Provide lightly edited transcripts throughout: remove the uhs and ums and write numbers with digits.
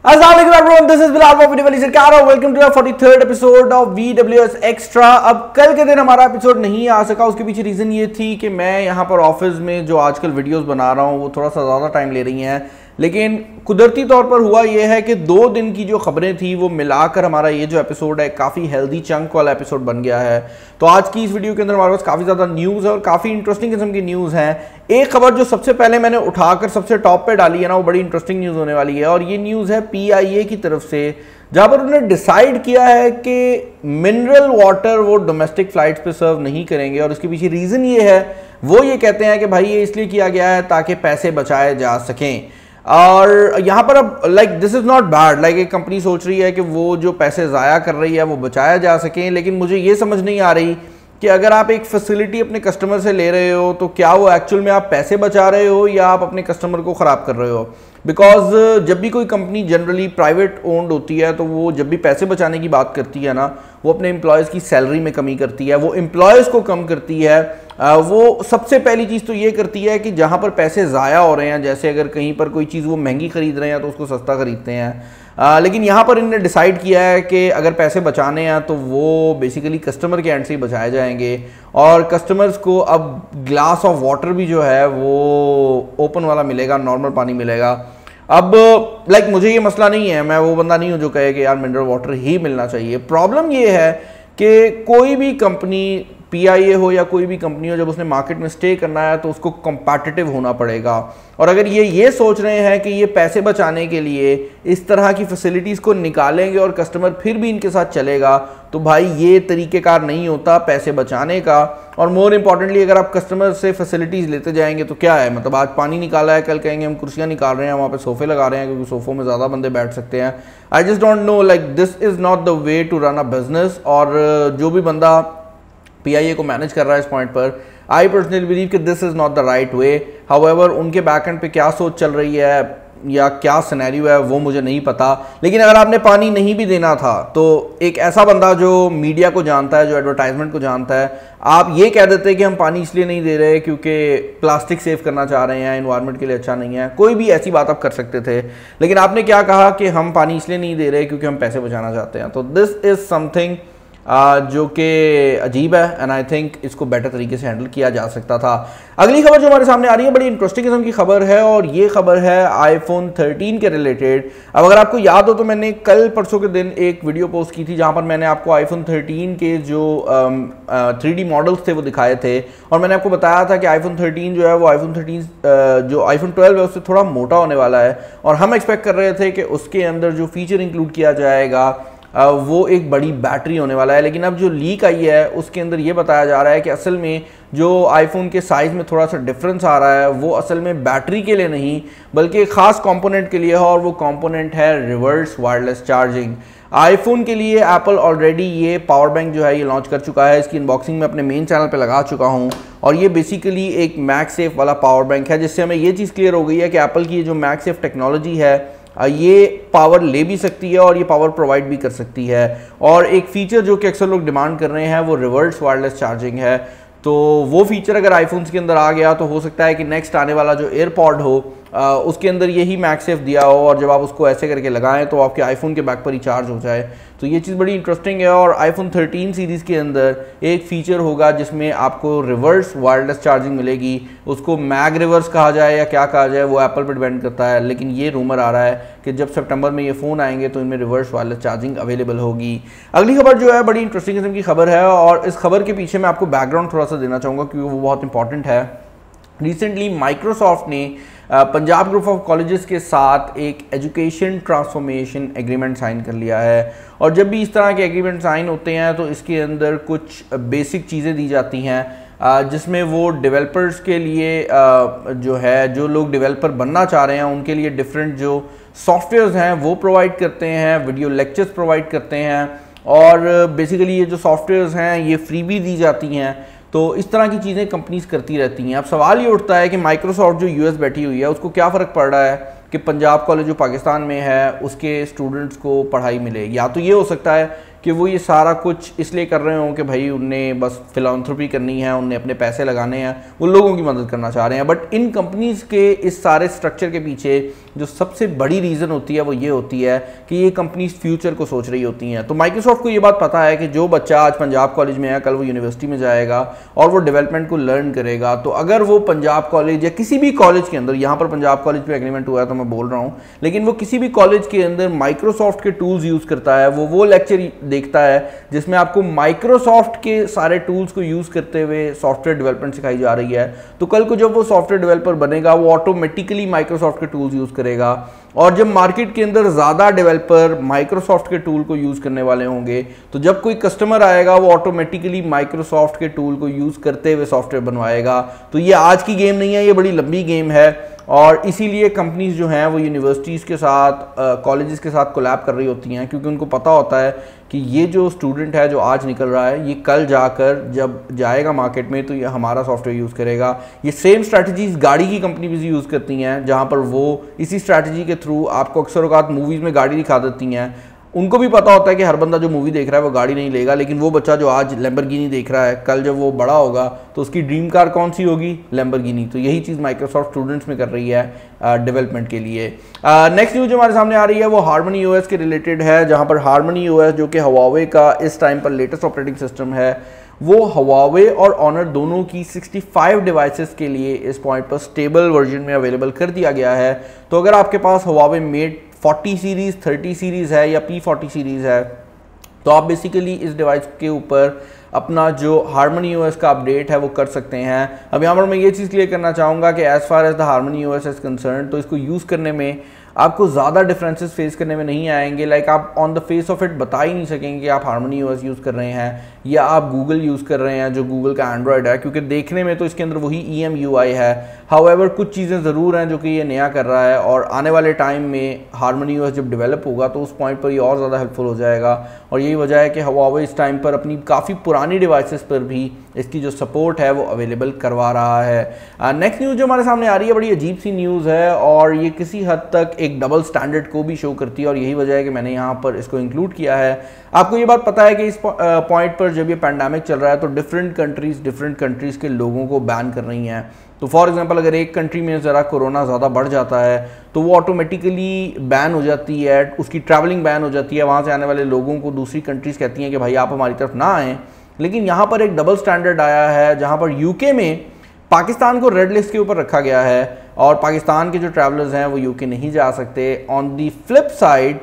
Assalamualaikum everyone, this is Bilal from Video Sarkar और welcome to our 43rd episode of VWS extra. अब कल के दिन हमारा एपिसोड नहीं आ सका, उसके पीछे रीज़न ये थी कि मैं यहाँ पर ऑफिस में जो आजकल वीडियोस बना रहा हूँ वो थोड़ा सा ज़्यादा टाइम ले रही हैं, लेकिन कुदरती तौर पर हुआ ये है कि 2 दिन की जो खबरें थी वो मिलाकर हमारा ये जो एपिसोड है काफ़ी हेल्दी चंक वाला एपिसोड बन गया है। तो आज की इस वीडियो के अंदर हमारे पास काफ़ी ज़्यादा न्यूज़ है और काफ़ी इंटरेस्टिंग किस्म की न्यूज़ हैं। एक खबर जो सबसे पहले मैंने उठाकर सबसे टॉप पे डाली है ना, वो बड़ी इंटरेस्टिंग न्यूज़ होने वाली है और ये न्यूज़ है PIA की तरफ से, जहाँ पर उन्होंने डिसाइड किया है कि मिनरल वाटर वो डोमेस्टिक फ्लाइट्स पे सर्व नहीं करेंगे। और इसके पीछे रीज़न ये है, वो ये कहते हैं कि भाई ये इसलिए किया गया है ताकि पैसे बचाए जा सकें। और यहाँ पर अब दिस इज़ नॉट बैड, एक कंपनी सोच रही है कि वो जो पैसे ज़ाया कर रही है वो बचाया जा सकें, लेकिन मुझे ये समझ नहीं आ रही कि अगर आप एक फैसिलिटी अपने कस्टमर से ले रहे हो तो क्या वो एक्चुअल में आप पैसे बचा रहे हो या आप अपने कस्टमर को ख़राब कर रहे हो। बिकॉज जब भी कोई कंपनी जनरली प्राइवेट ओन्ड होती है तो वो जब भी पैसे बचाने की बात करती है ना, वो अपने एम्प्लॉयज़ की सैलरी में कमी करती है, वो एम्प्लॉयज़ को कम करती है। वो सबसे पहली चीज़ तो ये करती है कि जहाँ पर पैसे ज़ाया हो रहे हैं, जैसे अगर कहीं पर कोई चीज़ वो महंगी खरीद रहे हैं तो उसको सस्ता खरीदते हैं। लेकिन यहाँ पर इन्होंने डिसाइड किया है कि अगर पैसे बचाने हैं तो वो बेसिकली कस्टमर के एंड से ही बचाए जाएंगे और कस्टमर्स को अब ग्लास ऑफ वाटर भी जो है वो ओपन वाला मिलेगा, नॉर्मल पानी मिलेगा। अब मुझे ये मसला नहीं है, मैं वो बंदा नहीं हूँ जो कहे कि यार मिनरल वाटर ही मिलना चाहिए। प्रॉब्लम ये है कि कोई भी कंपनी PIA हो या कोई भी कंपनी हो, जब उसने मार्केट में स्टे करना है तो उसको कम्पैटिटिव होना पड़ेगा। और अगर ये सोच रहे हैं कि ये पैसे बचाने के लिए इस तरह की फैसिलिटीज़ को निकालेंगे और कस्टमर फिर भी इनके साथ चलेगा, तो भाई ये तरीक़ेकार नहीं होता पैसे बचाने का। और मोर इम्पॉर्टेंटली अगर आप कस्टमर से फैसिलिटीज़ लेते जाएंगे तो क्या है, मतलब आज पानी निकाला है, कल कहेंगे हम कुर्सियाँ निकाल रहे हैं, वहाँ पे सोफ़े लगा रहे हैं क्योंकि सोफ़ों में ज़्यादा बंदे बैठ सकते हैं। I just don't know, this is not the way to run a business. और जो भी बंदा PIA को मैनेज कर रहा है इस पॉइंट पर, आई पर्सनली बिलीव कि this is not the right way. However उनके बैक एंड पे क्या सोच चल रही है या क्या सिनेरियो है वो मुझे नहीं पता, लेकिन अगर आपने पानी नहीं भी देना था तो एक ऐसा बंदा जो मीडिया को जानता है, जो एडवर्टाइजमेंट को जानता है, आप ये कह देते हैं कि हम पानी इसलिए नहीं दे रहे क्योंकि प्लास्टिक सेव करना चाह रहे हैं, एनवायरनमेंट के लिए अच्छा नहीं है, कोई भी ऐसी बात आप कर सकते थे। लेकिन आपने क्या कहा कि हम पानी इसलिए नहीं दे रहे क्योंकि हम पैसे बचाना चाहते हैं। तो दिस इज़ समथिंग जो कि अजीब है एंड आई थिंक इसको बेटर तरीके से हैंडल किया जा सकता था। अगली खबर जो हमारे सामने आ रही है बड़ी इंटरेस्टिंग किस्म की खबर है और ये खबर है iPhone 13 के रिलेटेड। अब अगर आपको याद हो तो मैंने कल परसों के दिन एक वीडियो पोस्ट की थी जहां पर मैंने आपको iPhone 13 के जो 3D मॉडल्स थे वो दिखाए थे और मैंने आपको बताया था कि iPhone 13 जो है वो iPhone 13 जो iPhone 12 है उससे थोड़ा मोटा होने वाला है और हम एक्सपेक्ट कर रहे थे कि उसके अंदर जो फीचर इंक्लूड किया जाएगा वो एक बड़ी बैटरी होने वाला है। लेकिन अब जो लीक आई है उसके अंदर ये बताया जा रहा है कि असल में जो आईफोन के साइज़ में थोड़ा सा डिफरेंस आ रहा है वो असल में बैटरी के लिए नहीं बल्कि एक ख़ास कंपोनेंट के लिए है और वो कंपोनेंट है रिवर्स वायरलेस चार्जिंग। आईफोन के लिए एप्पल ऑलरेडी ये पावर बैंक जो है ये लॉन्च कर चुका है, इसकी अनबॉक्सिंग में अपने मेन चैनल पे लगा चुका हूँ और ये बेसिकली एक मैगसेफ वाला पावर बैंक है, जिससे हमें ये चीज़ क्लियर हो गई है कि एप्पल की ये जो मैगसेफ टेक्नोलॉजी है ये पावर ले भी सकती है और ये पावर प्रोवाइड भी कर सकती है। और एक फ़ीचर जो कि अक्सर लोग डिमांड कर रहे हैं वो रिवर्स वायरलेस चार्जिंग है। तो वो फीचर अगर आईफोन्स के अंदर आ गया तो हो सकता है कि नेक्स्ट आने वाला जो एयरपॉड हो उसके अंदर यही मैगसेफ दिया हो और जब आप उसको ऐसे करके लगाएं तो आपके आईफोन के बैक पर ही चार्ज हो जाए। तो ये चीज़ बड़ी इंटरेस्टिंग है और iPhone 13 सीरीज़ के अंदर एक फ़ीचर होगा जिसमें आपको रिवर्स वायरलेस चार्जिंग मिलेगी। उसको मैग रिवर्स कहा जाए या क्या कहा जाए वो एप्पल पर डिपेंड करता है, लेकिन ये रूमर आ रहा है कि जब सितंबर में ये फ़ोन आएंगे तो इनमें रिवर्स वायरलेस चार्जिंग अवेलेबल होगी। अगली खबर जो है बड़ी इंटरेस्टिंग किस्म की खबर है और इस खबर के पीछे मैं आपको बैकग्राउंड थोड़ा सा देना चाहूँगा क्योंकि वो बहुत इंपॉर्टेंट है। रिसेंटली माइक्रोसॉफ्ट ने पंजाब ग्रुप ऑफ कॉलेजेस के साथ एक एजुकेशन ट्रांसफॉर्मेशन एग्रीमेंट साइन कर लिया है और जब भी इस तरह के एग्रीमेंट साइन होते हैं तो इसके अंदर कुछ बेसिक चीज़ें दी जाती हैं जिसमें वो डेवलपर्स के लिए जो लोग डेवलपर बनना चाह रहे हैं उनके लिए डिफरेंट जो सॉफ्टवेयर्स हैं वो प्रोवाइड करते हैं, वीडियो लेक्चर्स प्रोवाइड करते हैं और बेसिकली ये जो सॉफ्टवेयर्स हैं ये फ्री भी दी जाती हैं। तो इस तरह की चीज़ें कंपनीज करती रहती हैं। अब सवाल ये उठता है कि माइक्रोसॉफ्ट जो US बैठी हुई है उसको क्या फ़र्क पड़ रहा है कि पंजाब कॉलेज जो पाकिस्तान में है उसके स्टूडेंट्स को पढ़ाई मिले। या तो ये हो सकता है कि वो ये सारा कुछ इसलिए कर रहे हों कि भाई उनने बस फिलांथ्रोपी करनी है, उनने अपने पैसे लगाने हैं, वो लोगों की मदद करना चाह रहे हैं। बट इन कंपनीज़ के इस सारे स्ट्रक्चर के पीछे जो सबसे बड़ी रीज़न होती है वो ये होती है कि ये कंपनीज फ्यूचर को सोच रही होती हैं। तो माइक्रोसॉफ्ट को ये बात पता है कि जो बच्चा आज पंजाब कॉलेज में है कल वो यूनिवर्सिटी में जाएगा और वो डेवलपमेंट को लर्न करेगा। तो अगर वो पंजाब कॉलेज या किसी भी कॉलेज के अंदर, यहाँ पर पंजाब कॉलेज पे एग्रीमेंट हुआ है तो मैं बोल रहा हूँ, लेकिन वो किसी भी कॉलेज के अंदर माइक्रोसॉफ्ट के टूल्स यूज़ करता है, वो लेक्चर देखता है जिसमें आपको माइक्रोसॉफ्ट के सारे टूल्स को यूज़ करते हुए सॉफ्टवेयर डेवलपमेंट सिखाई जा रही है, तो कल को जब वो सॉफ्टवेयर डेवलपर बनेगा वो ऑटोमेटिकली माइक्रोसॉफ्ट के टूल्स यूज़ करेगा। और जब मार्केट के अंदर ज़्यादा डेवलपर माइक्रोसॉफ्ट के टूल को यूज़ करने वाले होंगे तो जब कोई कस्टमर आएगा वो ऑटोमेटिकली माइक्रोसॉफ्ट के टूल को यूज़ करते हुए सॉफ्टवेयर बनवाएगा। तो ये आज की गेम नहीं है, ये बड़ी लंबी गेम है और इसीलिए कंपनीज जो हैं वो यूनिवर्सिटीज़ के साथ, कॉलेजेस के साथ कोलैब कर रही होती हैं, क्योंकि उनको पता होता है कि ये जो स्टूडेंट है जो आज निकल रहा है ये कल जाकर जब जाएगा मार्केट में तो ये हमारा सॉफ्टवेयर यूज़ करेगा। ये सेम स्ट्रैटेजीज गाड़ी की कंपनी भी यूज़ करती हैं, जहाँ पर वो इसी स्ट्रैटेजी के थ्रू आपको अक्सर औकात मूवीज़ में गाड़ी दिखा देती हैं। उनको भी पता होता है कि हर बंदा जो मूवी देख रहा है वो गाड़ी नहीं लेगा, लेकिन वो बच्चा जो आज लैम्बोर्गिनी देख रहा है कल जब वो बड़ा होगा तो उसकी ड्रीम कार कौन सी होगी? लैम्बोर्गिनी। तो यही चीज़ माइक्रोसॉफ्ट स्टूडेंट्स में कर रही है डेवलपमेंट के लिए। नेक्स्ट न्यूज़ जो हमारे सामने आ रही है वो हार्मनी ओएस के रिलेटेड है, जहाँ पर हार्मनी ओएस जो कि हवावे का इस टाइम पर लेटेस्ट ऑपरेटिंग सिस्टम है, वो हवावे और ऑनर दोनों की 65 डिवाइसेस के लिए इस पॉइंट पर स्टेबल वर्जन में अवेलेबल कर दिया गया है। तो अगर आपके पास हवावे मेट 40 सीरीज़, 30 सीरीज़ है या P40 सीरीज़ है तो आप बेसिकली इस डिवाइस के ऊपर अपना जो हार्मनी ओएस का अपडेट है वो कर सकते हैं। अब यहाँ पर मैं ये चीज़ क्लियर करना चाहूँगा कि as far as the Harmony OS is concern तो इसको यूज़ करने में आपको ज़्यादा डिफरेंसेस फेस करने में नहीं आएंगे। लाइक आप on the face of it बता ही नहीं सकेंगे कि आप हार्मनी ओएस यूज़ कर रहे हैं या आप गूगल यूज़ कर रहे हैं जो गूगल का एंड्रॉयड है, क्योंकि देखने में तो इसके अंदर वही EMUI है। हाउएवर कुछ चीज़ें ज़रूर हैं जो कि ये नया कर रहा है और आने वाले टाइम में हार्मनी ओएस जब डेवलप होगा तो उस पॉइंट पर ये और ज़्यादा हेल्पफुल हो जाएगा। और यही वजह है कि हुआवे इस टाइम पर अपनी काफ़ी पुरानी डिवाइसेस पर भी इसकी जो सपोर्ट है वो अवेलेबल करवा रहा है। नेक्स्ट न्यूज़ जो हमारे सामने आ रही है बड़ी अजीब सी न्यूज़ है और ये किसी हद तक एक डबल स्टैंडर्ड को भी शो करती है और यही वजह है कि मैंने यहाँ पर इसको इंक्लूड किया है। आपको ये बात पता है कि इस पॉइंट पर जब ये पैंडेमिक चल रहा है तो डिफरेंट कंट्रीज़ के लोगों को बैन कर रही हैं। तो फॉर एग्जांपल अगर एक कंट्री में ज़रा कोरोना ज़्यादा बढ़ जाता है तो वो ऑटोमेटिकली बैन हो जाती है, उसकी ट्रैवलिंग बैन हो जाती है, वहाँ से आने वाले लोगों को दूसरी कंट्रीज़ कहती हैं कि भाई आप हमारी तरफ ना आएँ। लेकिन यहाँ पर एक डबल स्टैंडर्ड आया है जहाँ पर यूके में पाकिस्तान को रेड लिस्ट के ऊपर रखा गया है और पाकिस्तान के जो ट्रैवलर्स हैं वो यूके नहीं जा सकते। ऑन दी फ्लिप साइड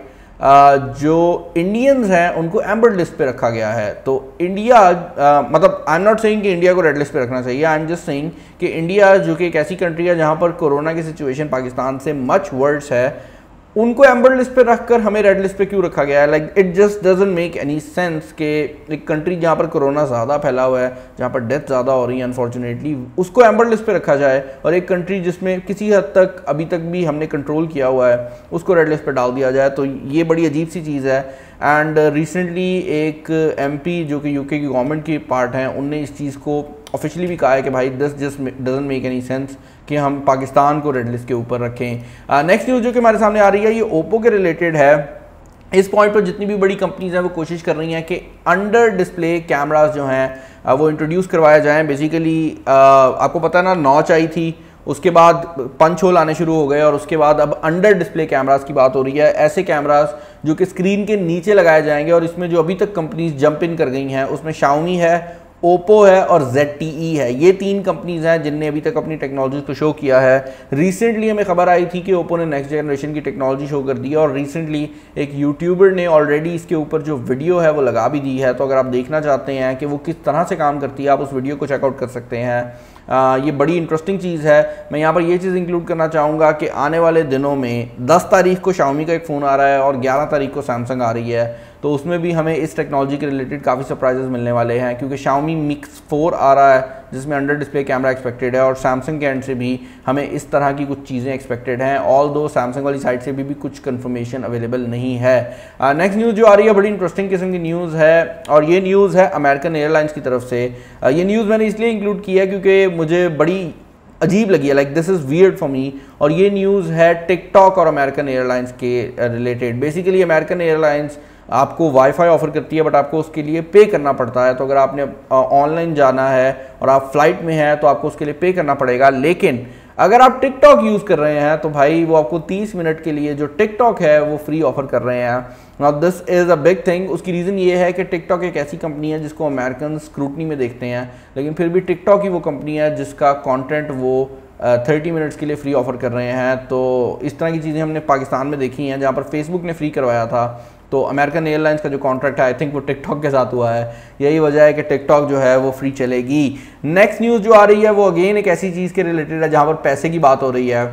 जो इंडियंस हैं उनको एम्बर लिस्ट पे रखा गया है। तो इंडिया मतलब आई एम नॉट सेइंग कि इंडिया को रेड लिस्ट पे रखना चाहिए, आई एम जस्ट सेइंग कि इंडिया जो कि एक ऐसी कंट्री है जहाँ पर कोरोना की सिचुएशन पाकिस्तान से मच वर्स है, उनको एम्बर लिस्ट पे रखकर हमें रेड लिस्ट पे क्यों रखा गया है? Like it just doesn't make any sense कि एक कंट्री जहाँ पर कोरोना ज़्यादा फैला हुआ है, जहाँ पर डेथ ज़्यादा हो रही है अनफॉर्चुनेटली, उसको एम्बर लिस्ट पे रखा जाए और एक कंट्री जिसमें किसी हद तक अभी तक भी हमने कंट्रोल किया हुआ है उसको रेड लिस्ट पे डाल दिया जाए। तो ये बड़ी अजीब सी चीज़ है। एंड रिसेंटली एक MP जो कि यूके की गवर्नमेंट की पार्ट हैं उनने इस चीज़ को ऑफिशियली भी कहा है कि भाई this just doesn't make any sense कि हम पाकिस्तान को रेड लिस्ट के ऊपर रखें। नेक्स्ट न्यूज़ जो कि हमारे सामने आ रही है ये ओप्पो के रिलेटेड है। इस पॉइंट पर जितनी भी बड़ी कंपनीज हैं वो कोशिश कर रही हैं कि अंडर डिस्प्ले कैमरास जो हैं वो इंट्रोड्यूस करवाए जाएं। बेसिकली आपको पता है ना, नॉच आई थी, उसके बाद पंच होल आने शुरू हो गए और उसके बाद अब अंडर डिस्प्ले कैमरास की बात हो रही है। ऐसे कैमरास जो कि स्क्रीन के नीचे लगाए जाएंगे और इसमें जो अभी तक कंपनीज जंप इन कर गई हैं उसमें Xiaomi है, ओप्पो है और ZTE है। ये तीन कंपनीज हैं जिनने अभी तक अपनी टेक्नोलॉजी को शो किया है। रिसेंटली हमें खबर आई थी कि ओप्पो ने नेक्स्ट जनरेशन की टेक्नोलॉजी शो कर दी है और रिसेंटली एक यूट्यूबर ने ऑलरेडी इसके ऊपर जो वीडियो है वो लगा भी दी है। तो अगर आप देखना चाहते हैं कि वो किस तरह से काम करती है आप उस वीडियो को चेकआउट कर सकते हैं। ये बड़ी इंटरेस्टिंग चीज़ है। मैं यहाँ पर ये चीज़ इंक्लूड करना चाहूँगा कि आने वाले दिनों में 10 तारीख को Xiaomi का एक फ़ोन आ रहा है और 11 तारीख को सैमसंग आ रही है, तो उसमें भी हमें इस टेक्नोलॉजी के रिलेटेड काफ़ी सरप्राइजेस मिलने वाले हैं क्योंकि Xiaomi Mix 4 आ रहा है जिसमें अंडर डिस्प्ले कैमरा एक्सपेक्टेड है और सैमसंग के एंड से भी हमें इस तरह की कुछ चीज़ें एक्सपेक्टेड हैं। ऑल दो सैमसंग वाली साइड से भी कुछ कंफर्मेशन अवेलेबल नहीं है। नेक्स्ट न्यूज़ जो आ रही है बड़ी इंटरेस्टिंग किस्म की न्यूज़ है और ये न्यूज़ है अमेरिकन एयरलाइंस की तरफ से। ये न्यूज़ मैंने इसलिए इंक्लूड की है क्योंकि मुझे बड़ी अजीब लगी है, like this is weird for me. और ये न्यूज़ है टिकटॉक और अमेरिकन एयरलाइंस के रिलेटेड। बेसिकली अमेरिकन एयरलाइंस आपको वाईफाई ऑफर करती है बट आपको उसके लिए पे करना पड़ता है। तो अगर आपने ऑनलाइन जाना है और आप फ्लाइट में हैं तो आपको उसके लिए पे करना पड़ेगा। लेकिन अगर आप टिकटॉक यूज़ कर रहे हैं तो भाई वो आपको 30 मिनट के लिए जो टिकटॉक है वो फ्री ऑफर कर रहे हैं। Now this is a big thing. उसकी रीज़न ये है कि टिकटॉक एक ऐसी कंपनी है जिसको अमेरिकन स्क्रूटनी में देखते हैं, लेकिन फिर भी टिकटॉक ही वो कंपनी है जिसका कंटेंट वो 30 मिनट्स के लिए फ्री ऑफर कर रहे हैं। तो इस तरह की चीज़ें हमने पाकिस्तान में देखी हैं, जहाँ पर फेसबुक ने फ्री करवाया था, तो अमेरिकन एयरलाइंस का जो कॉन्ट्रैक्ट है आई थिंक वो टिकटॉक के साथ हुआ है। यही वजह है कि टिकटॉक जो है वो फ्री चलेगी। नेक्स्ट न्यूज़ जो आ रही है वो अगेन एक ऐसी चीज़ के रिलेटेड है जहाँ पर पैसे की बात हो रही है,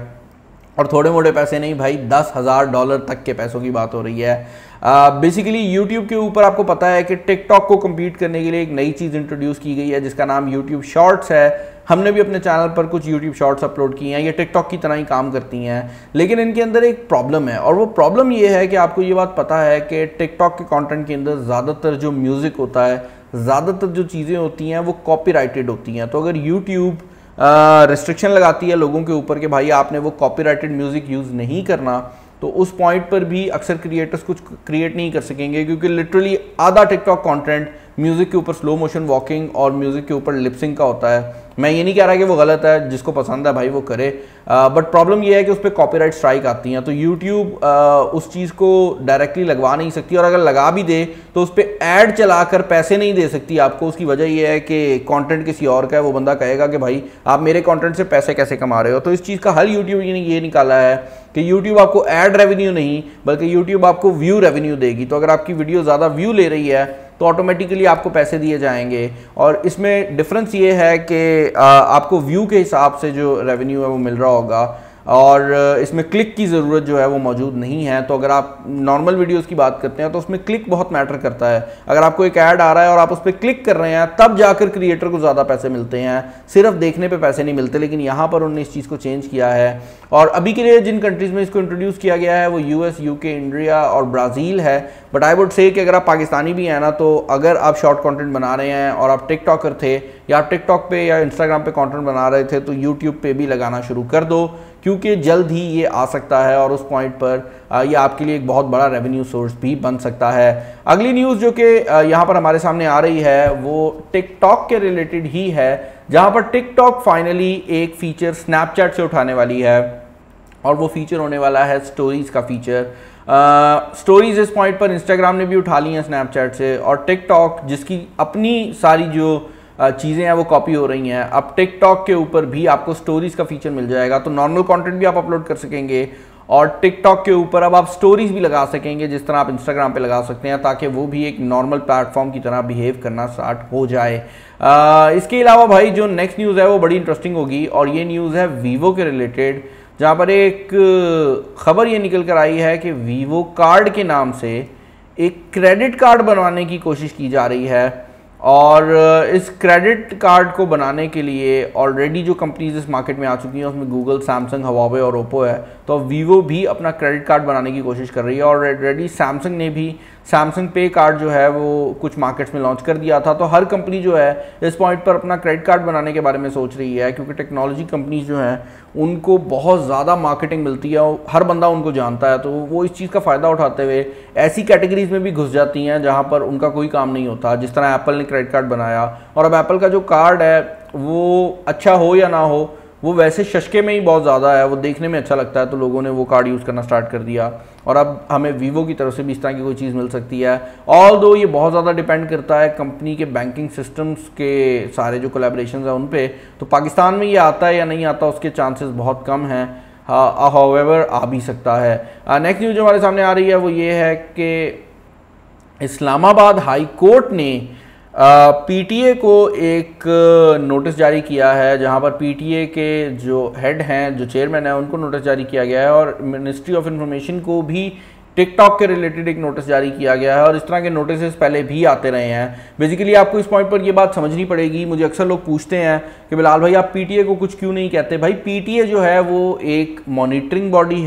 और थोड़े मोटे पैसे नहीं भाई, $10,000 तक के पैसों की बात हो रही है। बेसिकली यूट्यूब के ऊपर आपको पता है कि टिकटॉक को कम्पीट करने के लिए एक नई चीज़ इंट्रोड्यूस की गई है जिसका नाम यूट्यूब शॉर्ट्स है। हमने भी अपने चैनल पर कुछ यूट्यूब शॉर्ट्स अपलोड किए हैं, ये टिकटॉक की तरह ही काम करती हैं, लेकिन इनके अंदर एक प्रॉब्लम है, और वो प्रॉब्लम ये है कि आपको ये बात पता है कि टिकटॉक के कंटेंट के अंदर ज़्यादातर जो म्यूज़िक होता है, ज़्यादातर जो चीज़ें होती हैं वो कॉपीराइटेड होती हैं। तो अगर यूट्यूब रिस्ट्रिक्शन लगाती है लोगों के ऊपर कि भाई आपने वो कॉपीराइटेड म्यूज़िक यूज़ नहीं करना, तो उस पॉइंट पर भी अक्सर क्रिएटर्स कुछ क्रिएट नहीं कर सकेंगे, क्योंकि लिटरली आधा टिकटॉक कंटेंट म्यूज़िक के ऊपर स्लो मोशन वॉकिंग और म्यूज़िक के ऊपर लिपसिंग का होता है। मैं ये नहीं कह रहा कि वो गलत है, जिसको पसंद है भाई वो करे, बट प्रॉब्लम ये है कि उस पर कॉपीराइट स्ट्राइक आती हैं, तो यूट्यूब उस चीज़ को डायरेक्टली लगवा नहीं सकती, और अगर लगा भी दे तो उस पर ऐड चलाकर पैसे नहीं दे सकती आपको। उसकी वजह ये है कि कंटेंट किसी और का है, वो बंदा कहेगा कि भाई आप मेरे कंटेंट से पैसे कैसे कमा रहे हो। तो इस चीज़ का हल यूट्यूब ने ये निकाला है कि यूट्यूब आपको ऐड रेवेन्यू नहीं बल्कि यूट्यूब आपको व्यू रेवेन्यू देगी। तो अगर आपकी वीडियो ज़्यादा व्यू ले रही है तो ऑटोमेटिकली आपको पैसे दिए जाएंगे, और इसमें डिफरेंस ये है कि आपको व्यू के हिसाब से जो रेवेन्यू है वो मिल रहा होगा, और इसमें क्लिक की ज़रूरत जो है वो मौजूद नहीं है। तो अगर आप नॉर्मल वीडियोस की बात करते हैं तो उसमें क्लिक बहुत मैटर करता है। अगर आपको एक ऐड आ रहा है और आप उस पर क्लिक कर रहे हैं तब जाकर क्रिएटर को ज़्यादा पैसे मिलते हैं, सिर्फ देखने पे पैसे नहीं मिलते। लेकिन यहाँ पर उन्होंने इस चीज़ को चेंज किया है, और अभी के लिए जिन कंट्रीज़ में इसको इंट्रोड्यूस किया गया है वो US, UK, इंडिया और ब्राज़ील है। बट आई वुड से कि अगर आप पाकिस्तानी भी हैं ना, तो अगर आप शॉर्ट कंटेंट बना रहे हैं और आप टिकटॉकर थे, या आप टिकटॉक पे या इंस्टाग्राम पे कंटेंट बना रहे थे, तो यूट्यूब पे भी लगाना शुरू कर दो, क्योंकि जल्द ही ये आ सकता है, और उस पॉइंट पर ये आपके लिए एक बहुत बड़ा रेवेन्यू सोर्स भी बन सकता है। अगली न्यूज़ जो कि यहाँ पर हमारे सामने आ रही है वो टिकटॉक के रिलेटेड ही है, जहाँ पर टिकटॉक फाइनली एक फीचर स्नैपचैट से उठाने वाली है, और वो फीचर होने वाला है स्टोरीज़ का फीचर। स्टोरीज़ इस पॉइंट पर इंस्टाग्राम ने भी उठा ली हैं स्नैपचैट से, और टिकटॉक जिसकी अपनी सारी जो चीज़ें हैं वो कॉपी हो रही हैं, अब टिकटॉक के ऊपर भी आपको स्टोरीज़ का फीचर मिल जाएगा। तो नॉर्मल कंटेंट भी आप अपलोड कर सकेंगे, और टिकटॉक के ऊपर अब आप स्टोरीज़ भी लगा सकेंगे जिस तरह आप इंस्टाग्राम पे लगा सकते हैं, ताकि वो भी एक नॉर्मल प्लेटफॉर्म की तरह बिहेव करना स्टार्ट हो जाए। इसके अलावा भाई जो नेक्स्ट न्यूज़ है वो बड़ी इंटरेस्टिंग होगी, और ये न्यूज़ है वीवो के रिलेटेड, जहाँ पर एक खबर ये निकल कर आई है कि वीवो कार्ड के नाम से एक क्रेडिट कार्ड बनवाने की कोशिश की जा रही है, और इस क्रेडिट कार्ड को बनाने के लिए ऑलरेडी जो कंपनीज इस मार्केट में आ चुकी हैं उसमें गूगल, सैमसंग, हवावे और ओप्पो है। तो अब वीवो भी अपना क्रेडिट कार्ड बनाने की कोशिश कर रही है, और ऑलरेडी सैमसंग ने भी सैमसंग पे कार्ड जो है वो कुछ मार्केट्स में लॉन्च कर दिया था। तो हर कंपनी जो है इस पॉइंट पर अपना क्रेडिट कार्ड बनाने के बारे में सोच रही है, क्योंकि टेक्नोलॉजी कंपनीज जो हैं उनको बहुत ज़्यादा मार्केटिंग मिलती है, हर बंदा उनको जानता है, तो वो इस चीज़ का फ़ायदा उठाते हुए ऐसी कैटेगरीज में भी घुस जाती हैं जहाँ पर उनका कोई काम नहीं होता। जिस तरह एप्पल ने क्रेडिट कार्ड बनाया, और अब एप्पल का जो कार्ड है वो अच्छा हो या ना हो, वो वैसे शशके में ही बहुत ज़्यादा है, वो देखने में अच्छा लगता है, तो लोगों ने वो कार्ड यूज़ करना स्टार्ट कर दिया, और अब हमें वीवो की तरफ से भी इस तरह की कोई चीज़ मिल सकती है। ऑल दो ये बहुत ज़्यादा डिपेंड करता है कंपनी के बैंकिंग सिस्टम्स के सारे जो कोलैबोरेशंस हैं उन पे, तो पाकिस्तान में ये आता है या नहीं आता उसके चांसेस बहुत कम हैं, हाउएवर आ भी सकता है। नेक्स्ट न्यूज़ जो हमारे सामने आ रही है वो ये है कि इस्लामाबाद हाई कोर्ट ने पीटीए को एक नोटिस जारी किया है, जहां पर पीटीए के जो हेड हैं, जो चेयरमैन हैं, उनको नोटिस जारी किया गया है, और मिनिस्ट्री ऑफ इंफॉर्मेशन को भी टिकटॉक के रिलेटेड एक नोटिस जारी किया गया है, और इस तरह के नोटिस पहले भी आते रहे हैं। बेसिकली आपको इस पॉइंट पर ये बात समझनी पड़ेगी। मुझे अक्सर लोग पूछते हैं कि बिलाल भाई आप पीटीए को कुछ क्यों नहीं कहते। भाई पीटीए जो है वो एक मॉनिटरिंग बॉडी है,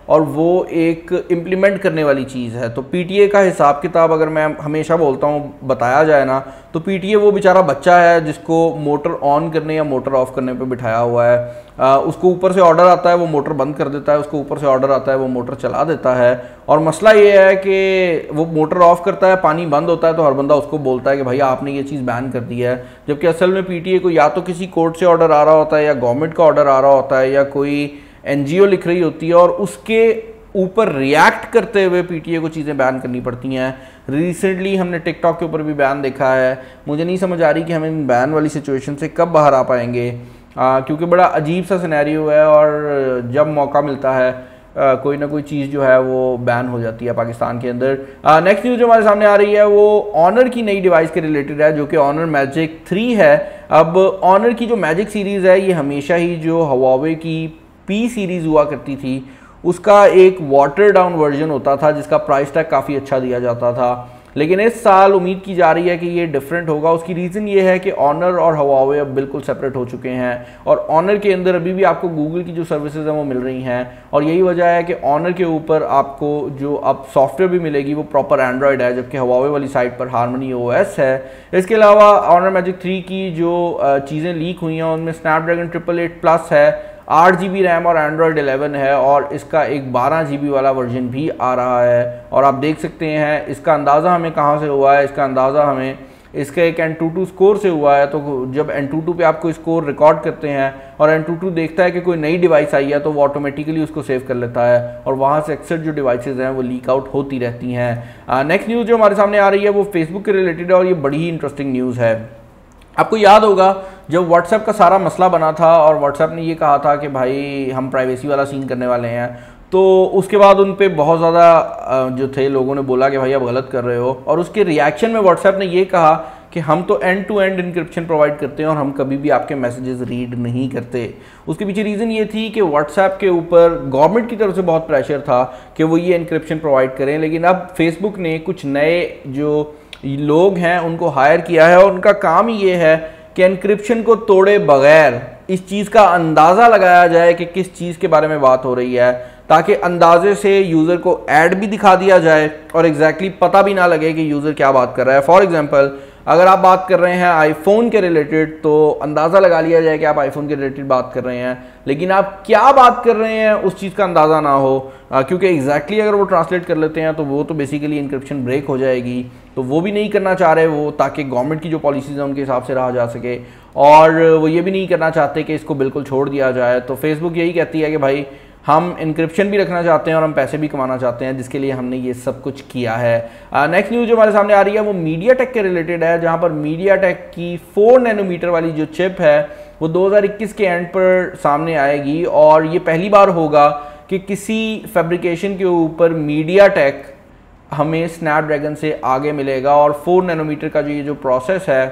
और वो एक इम्प्लीमेंट करने वाली चीज़ है। तो पीटीए का हिसाब किताब अगर मैं हमेशा बोलता हूँ बताया जाए ना, तो पीटीए वो बेचारा बच्चा है जिसको मोटर ऑन करने या मोटर ऑफ करने पे बिठाया हुआ है। उसको ऊपर से ऑर्डर आता है, वो मोटर बंद कर देता है, उसको ऊपर से ऑर्डर आता है, वो मोटर चला देता है। और मसला ये है कि वो मोटर ऑफ करता है, पानी बंद होता है, तो हर बंदा उसको बोलता है कि भाई आपने ये चीज़ बैन कर दी है, जबकि असल में पीटीए को या तो किसी कोर्ट से ऑर्डर आ रहा होता है, या गवर्नमेंट का ऑर्डर आ रहा होता है, या कोई एनजीओ लिख रही होती है, और उसके ऊपर रिएक्ट करते हुए पीटीए को चीज़ें बैन करनी पड़ती हैं। रिसेंटली हमने टिकटॉक के ऊपर भी बैन देखा है। मुझे नहीं समझ आ रही कि हम इन बैन वाली सिचुएशन से कब बाहर आ पाएंगे, क्योंकि बड़ा अजीब सा सिनेरियो है, और जब मौका मिलता है कोई ना कोई चीज़ जो है वो बैन हो जाती है पाकिस्तान के अंदर। नेक्स्ट न्यूज़ जो हमारे सामने आ रही है वो ऑनर की नई डिवाइस के रिलेटेड है, जो कि ऑनर मैजिक 3 है। अब ऑनर की जो मैजिक सीरीज़ है, ये हमेशा ही जो हवावे की पी सीरीज़ हुआ करती थी उसका एक वाटर डाउन वर्जन होता था, जिसका प्राइस टैग काफ़ी अच्छा दिया जाता था। लेकिन इस साल उम्मीद की जा रही है कि ये डिफरेंट होगा। उसकी रीज़न ये है कि ऑनर और हवावे अब बिल्कुल सेपरेट हो चुके हैं, और ऑनर के अंदर अभी भी आपको गूगल की जो सर्विसेज हैं वो मिल रही हैं, और यही वजह है कि ऑनर के ऊपर आपको जो अब सॉफ्टवेयर भी मिलेगी वो प्रॉपर एंड्रॉयड है, जबकि हवावे वाली साइट पर हारमनी ओएस है। इसके अलावा ऑनर मैजिक 3 की जो चीज़ें लीक हुई हैं उनमें स्नैपड्रैगन 888+ है, 8 GB रैम और एंड्रॉयड 11 है, और इसका एक 12 GB वाला वर्जन भी आ रहा है। और आप देख सकते हैं इसका अंदाज़ा हमें कहाँ से हुआ है, इसका अंदाज़ा हमें इसका एक Antutu स्कोर से हुआ है। तो जब Antutu पे आपको स्कोर रिकॉर्ड करते हैं और Antutu देखता है कि कोई नई डिवाइस आई है, तो वो ऑटोमेटिकली उसको सेव कर लेता है, और वहाँ से अक्सर जो डिवाइसेज हैं वो लीक आउट होती रहती हैं। नेक्स्ट न्यूज़ जो हमारे सामने आ रही है वो फेसबुक के रिलेटेड है, और ये बड़ी ही इंटरेस्टिंग न्यूज़ है। आपको याद होगा जब व्हाट्सएप का सारा मसला बना था और व्हाट्सएप ने ये कहा था कि भाई हम प्राइवेसी वाला सीन करने वाले हैं, तो उसके बाद उन पे बहुत ज़्यादा जो थे लोगों ने बोला कि भाई आप गलत कर रहे हो, और उसके रिएक्शन में व्हाट्सएप ने ये कहा कि हम तो end to end encryption provide करते हैं और हम कभी भी आपके मैसेजेस रीड नहीं करते। उसके पीछे रीज़न ये थी कि व्हाट्सएप के ऊपर गवर्नमेंट की तरफ से बहुत प्रेशर था कि वो ये इंक्रिप्शन प्रोवाइड करें, लेकिन अब फेसबुक ने कुछ नए जो लोग हैं उनको हायर किया है, और उनका काम ही ये है कि एन्क्रिप्शन को तोड़े बगैर इस चीज़ का अंदाज़ा लगाया जाए कि किस चीज़ के बारे में बात हो रही है, ताकि अंदाजे से यूज़र को ऐड भी दिखा दिया जाए और एग्जैक्टली पता भी ना लगे कि यूज़र क्या बात कर रहा है। फॉर एग्जांपल अगर आप बात कर रहे हैं आईफोन के रिलेटेड, तो अंदाज़ा लगा लिया जाए कि आप आईफोन के रिलेटेड बात कर रहे हैं, लेकिन आप क्या बात कर रहे हैं उस चीज़ का अंदाज़ा ना हो, क्योंकि एग्जैक्टली अगर वो ट्रांसलेट कर लेते हैं तो वो तो बेसिकली इंक्रिप्शन ब्रेक हो जाएगी। तो वो भी नहीं करना चाह रहे वो, ताकि गवर्नमेंट की जो पॉलिसीज़ हैं उनके हिसाब से रहा जा सके, और वो ये भी नहीं करना चाहते कि इसको बिल्कुल छोड़ दिया जाए। तो फेसबुक यही कहती है कि भाई हम इंक्रिप्शन भी रखना चाहते हैं और हम पैसे भी कमाना चाहते हैं, जिसके लिए हमने ये सब कुछ किया है। नेक्स्ट न्यूज़ जो हमारे सामने आ रही है वो मीडिया टेक के रिलेटेड है, जहां पर मीडिया टेक की 4 नैनोमीटर वाली जो चिप है वो 2021 के एंड पर सामने आएगी, और ये पहली बार होगा कि किसी फैब्रिकेशन के ऊपर मीडिया टेक हमें स्नैपड्रैगन से आगे मिलेगा। और 4 नैनोमीटर का जो प्रोसेस है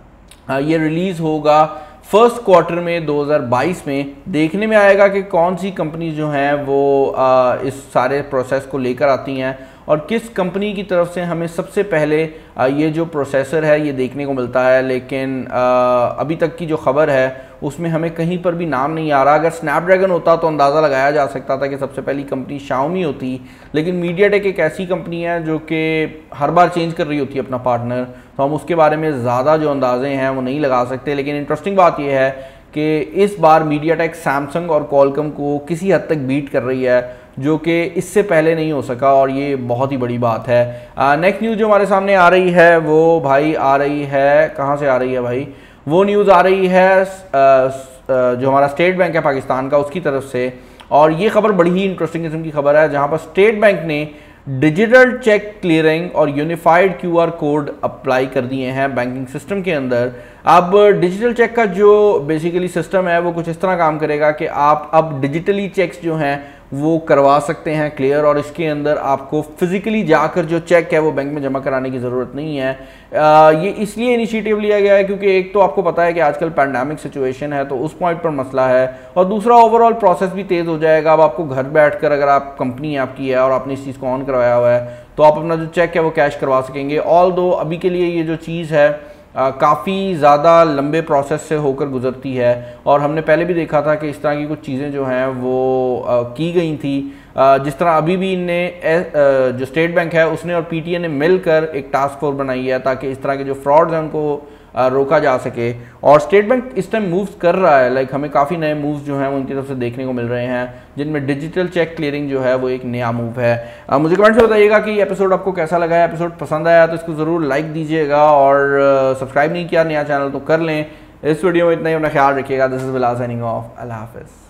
ये रिलीज़ होगा फर्स्ट क्वार्टर में 2022 में। देखने में आएगा कि कौन सी कंपनी जो हैं वो इस सारे प्रोसेस को लेकर आती हैं, और किस कंपनी की तरफ से हमें सबसे पहले ये जो प्रोसेसर है ये देखने को मिलता है। लेकिन अभी तक की जो खबर है उसमें हमें कहीं पर भी नाम नहीं आ रहा। अगर स्नैपड्रैगन होता तो अंदाज़ा लगाया जा सकता था कि सबसे पहली कंपनी शाओमी होती, लेकिन मीडियाटेक एक ऐसी कंपनी है जो कि हर बार चेंज कर रही होती है अपना पार्टनर, तो हम उसके बारे में ज़्यादा जो अंदाजे हैं वो नहीं लगा सकते। लेकिन इंटरेस्टिंग बात यह है कि इस बार मीडियाटेक सैमसंग और कॉलकम को किसी हद तक बीट कर रही है, जो कि इससे पहले नहीं हो सका, और ये बहुत ही बड़ी बात है। नेक्स्ट न्यूज़ जो हमारे सामने आ रही है वो भाई आ रही है, कहाँ से आ रही है भाई, वो न्यूज़ आ रही है जो हमारा स्टेट बैंक है पाकिस्तान का, उसकी तरफ से। और ये खबर बड़ी ही इंटरेस्टिंग किस्म की खबर है, जहाँ पर स्टेट बैंक ने डिजिटल चेक क्लियरिंग और यूनिफाइड QR कोड अप्लाई कर दिए हैं बैंकिंग सिस्टम के अंदर। अब डिजिटल चेक का जो बेसिकली सिस्टम है वो कुछ इस तरह काम करेगा कि आप अब डिजिटली चेक्स जो हैं वो करवा सकते हैं क्लियर, और इसके अंदर आपको फिजिकली जाकर जो चेक है वो बैंक में जमा कराने की ज़रूरत नहीं है। ये इसलिए इनिशिएटिव लिया गया है क्योंकि एक तो आपको पता है कि आजकल पैंडेमिक सिचुएशन है, तो उस पॉइंट पर मसला है, और दूसरा ओवरऑल प्रोसेस भी तेज़ हो जाएगा। अब आपको घर बैठकर अगर आप कंपनी आपकी है और आपने इस चीज़ को ऑन करवाया हुआ है तो आप अपना जो चेक है वो कैश करवा सकेंगे। ऑल दो अभी के लिए ये जो चीज़ है काफ़ी ज़्यादा लंबे प्रोसेस से होकर गुजरती है। और हमने पहले भी देखा था कि इस तरह की कुछ चीज़ें जो हैं वो की गई थी। जिस तरह अभी भी इनने जो स्टेट बैंक है उसने और पीटीए ने मिलकर एक टास्क फोर्स बनाई है ताकि इस तरह के जो फ्रॉड्स हैं उनको रोका जा सके। और स्टेट बैंक इस टाइम मूव्स कर रहा है, लाइक हमें काफ़ी नए मूव्स जो हैं वो उनकी तरफ से देखने को मिल रहे हैं, जिनमें डिजिटल चेक क्लियरिंग जो है वो एक नया मूव है। मुझे कमेंट में बताइएगा कि एपिसोड आपको कैसा लगा है। एपिसोड पसंद आया तो इसको ज़रूर लाइक दीजिएगा, और सब्सक्राइब नहीं किया नया चैनल तो कर लें। इस वीडियो में इतना ही, अपना ख्याल रखिएगा। This is Bilal signing off. अल्लाह हाफिज़।